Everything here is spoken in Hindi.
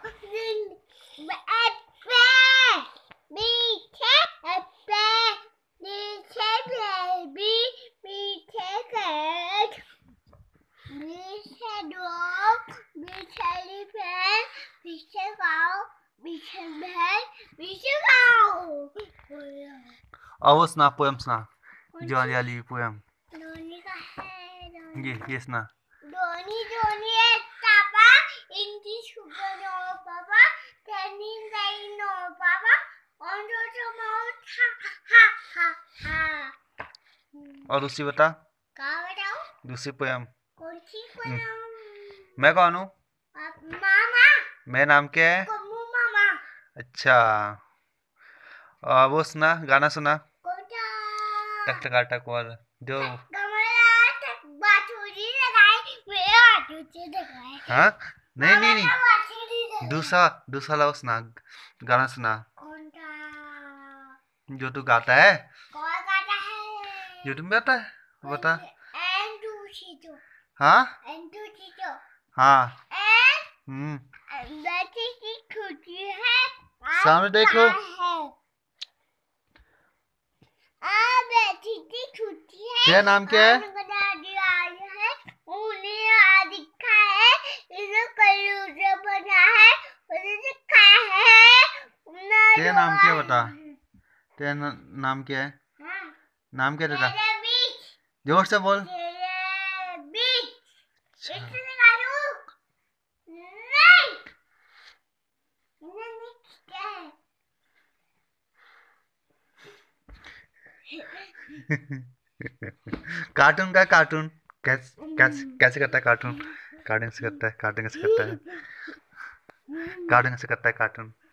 अब वो सुना पोएम सुना जो वाली पोएम धोनी का है ये सुना धोनी धोनी है पापा इंग्लिश सुपर नो पापा टेनिंग नहीं नो पापा ऑन द माउथ हा हा हा और दूसरी बता क्या बताओ दूसरी पोएम कौन सी बनाऊं मैं कौन हूँ मामा मेरा नाम क्या है कम्मू मामा अच्छा वो सुना गाना सुना कौन सा टक टक वाला जो गमला तक बाथुरी लगाई मेरे हाथों से लगाए हाँ नहीं बाथुरी दूसरा ला सुना गाना सुना कौन सा जो तू गाता है कौन गाता है जो तुम गाता है बता एंड चीजो हाँ हाँ बैठी की खुशी है सामने देख लो बैठी की छुट्टी है तेरा नाम क्या है उन्हें दिखा है इसे कलूजा बना है उसे दिखा है तेरा नाम क्या बता तेरा नाम क्या है नाम क्या तेरा जोर से बोल कार्टून का कार्टून कैसे करता है कार्टून कार्टून कैसे करता है कार्टून कैसे करता है कार्टून